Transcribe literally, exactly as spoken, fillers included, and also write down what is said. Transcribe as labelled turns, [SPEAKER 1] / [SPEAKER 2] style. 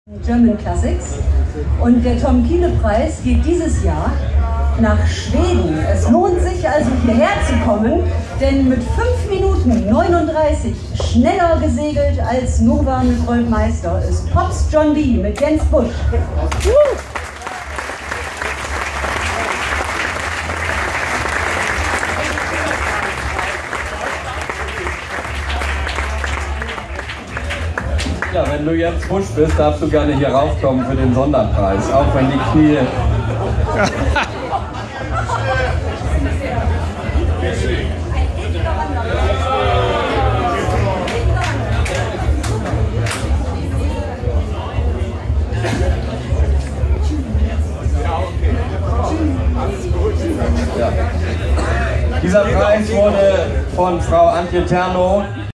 [SPEAKER 1] German Classics. Und der Tom-Kiele-Preis geht dieses Jahr nach Schweden. Es lohnt sich also hierher zu kommen, denn mit fünf Minuten neununddreißig schneller gesegelt als Nova mit Rolf Meister ist Pops John D. mit Jens Busch.
[SPEAKER 2] Ja, wenn du jetzt Busch bist, darfst du gerne hier raufkommen für den Sonderpreis, auch wenn die Knie... Ja. Dieser Preis wurde von Frau Antje Terno